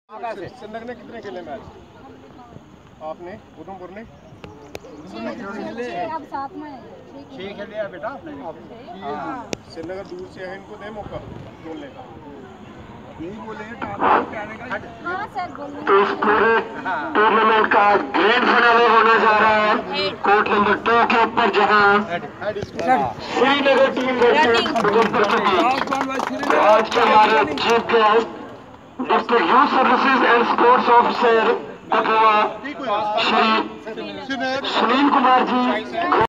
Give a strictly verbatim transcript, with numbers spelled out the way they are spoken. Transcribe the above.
श्रीनगर ने कितने खेले मैच आपने? उधमपुर ने अब साथ में छह खेले बेटा आपने। श्रीनगर दूर से है, इनको दे मौका बोलने का। यही बोलेंगे हाँ सर बोलिए। इस पूरे टूर्नामेंट का ग्रैंड फाइनल होने जा रहा है कोर्ट नंबर टू के ऊपर, जहां श्रीनगर टीम उधमपुर की टीम। आज के हमारे chief guest district youth services and sports officer Shri Sunil Kumar ji.